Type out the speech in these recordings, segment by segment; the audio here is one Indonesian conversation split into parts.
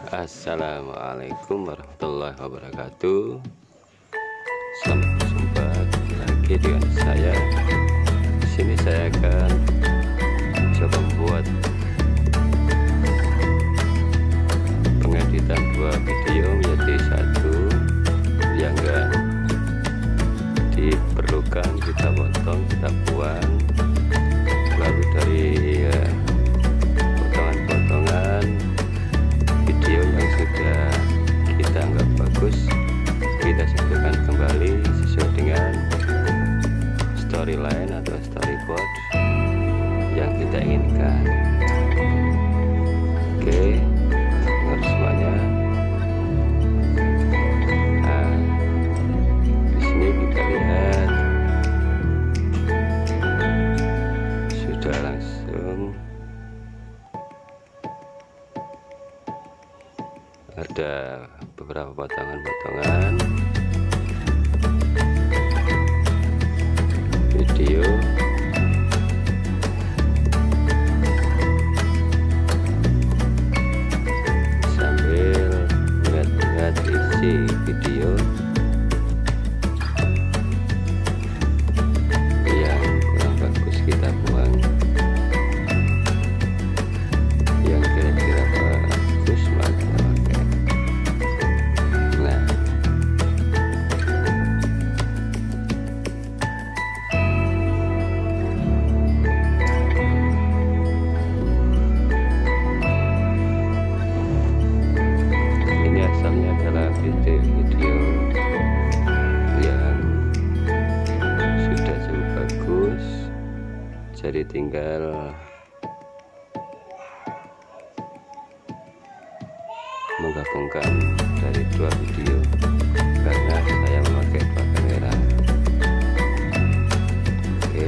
Assalamualaikum warahmatullahi wabarakatuh. Selamat berjumpa lagi dengan saya. Di sini saya akan coba membuat pengeditan dua video menjadi satu yang enggak diperlukan kita potong, kita buang, lalu dari potongan-potongan video yang sudah kita anggap bagus kita satukan kembali sesuai dengan storyline atau storyboard yang kita inginkan. Oke, dengar semuanya. Nah, di sini kita lihat sudah langsung ada beberapa potongan-potongan video sambil melihat isi video yang kurang bagus kita buang, yang kira-kira bagus maka pakai. Video yang sudah cukup bagus, jadi tinggal menggabungkan dari dua video karena saya memakai dua kamera. Oke,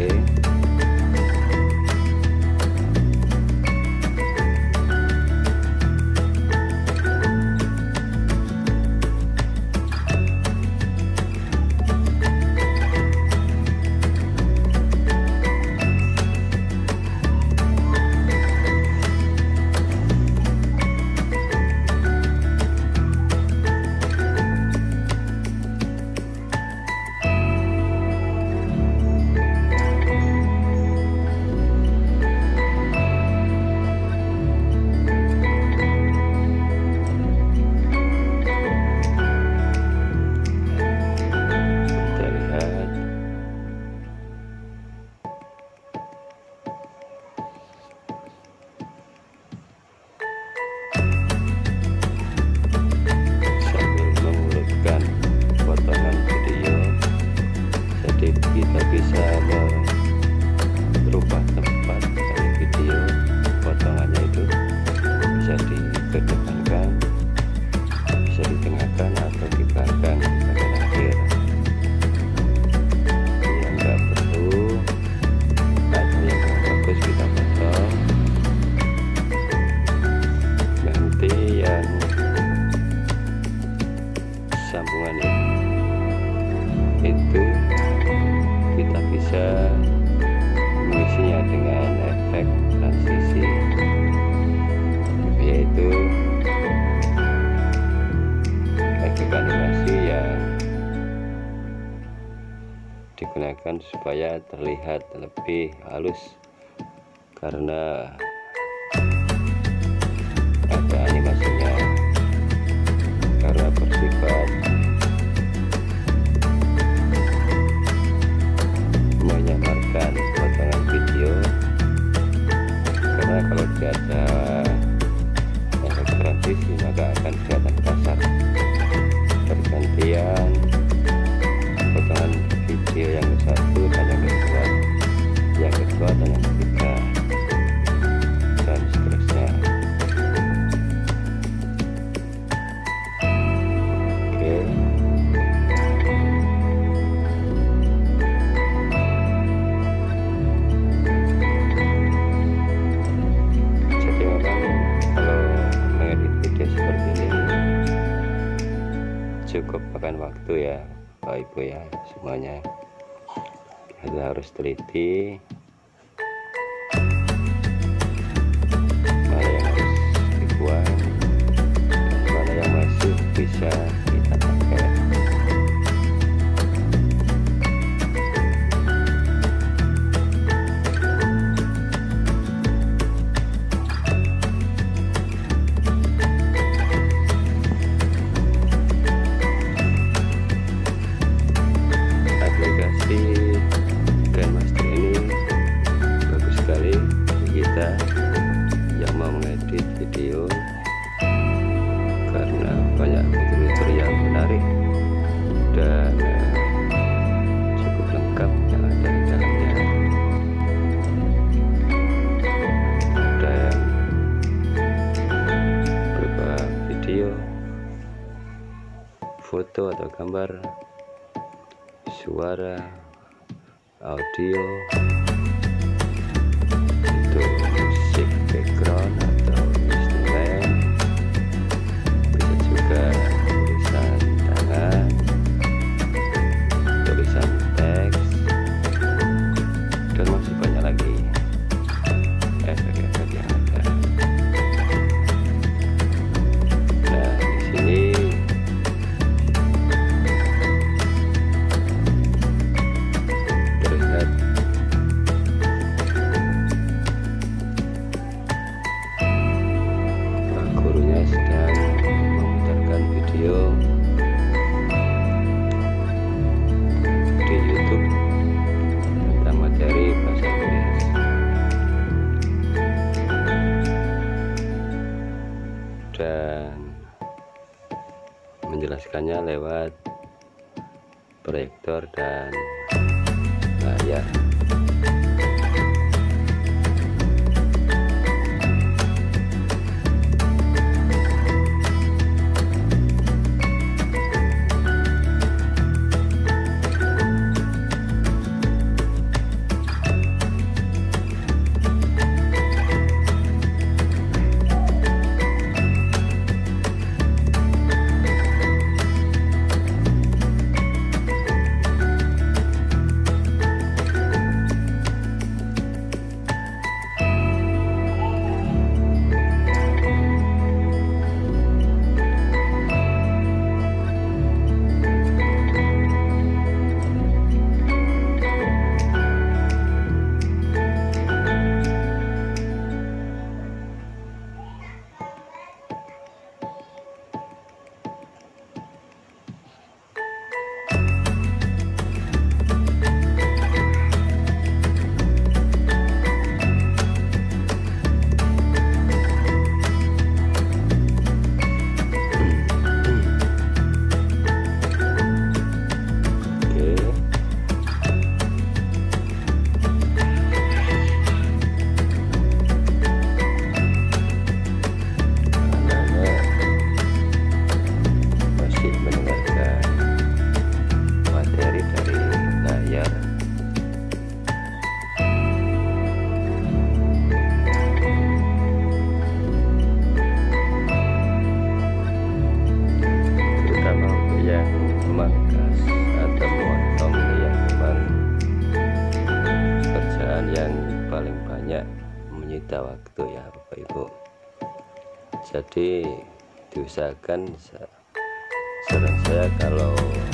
kita bisa merubah tempat dari video potongannya itu bisa dikedepankan, bisa ditengahkan atau di belakang di bagian akhir yang enggak perlu atau yang enggak bagus kita potong. Nanti yang sambungannya itu kita bisa mengisinya dengan efek transisi, yaitu efek animasi yang digunakan supaya terlihat lebih halus karena ada animasinya, karena bersifat menyamarkan potongan video, karena kalau tidak ada efek transisi maka akan kelihatan kasar. Pergantian potongan video yang ke satu dan yang kedua, yang kedua dan yang ketiga, dan seterusnya. Oke, cukup makan waktu ya Bapak Ibu ya semuanya. Kita harus teliti mana yang harus dibuang foto atau gambar, suara, audio, untuk musik background atau instrumen, bisa juga tulisan tangan, tulisan teks, dan masih banyak lagi efek-efek yang ada. Nah, di sini terlihat gurunya sedang memutarkan video di YouTube tentang materi bahasa Inggris. Dan menjelaskannya lewat proyektor dan layar. Memangkas atau memotong yang memang pekerjaan yang paling banyak menyita waktu ya Bapak Ibu. Jadi diusahakan, saran saya kalau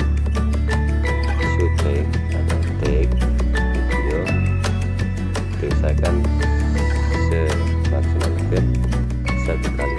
syuting atau take video, diusahakan semaksimal mungkin 1 kali